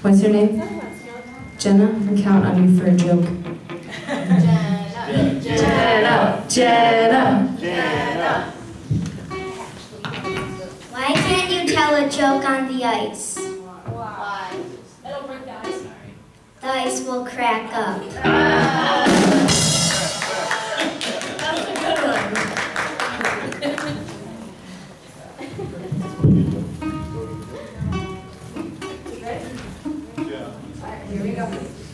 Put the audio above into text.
What's your name? Jenna? I'm counting on you for a joke. Jenna. Why can't you tell a joke on the ice? Why? It'll break the ice. The ice will crack up. That's a good one. Ready? Yeah. All right, here we go.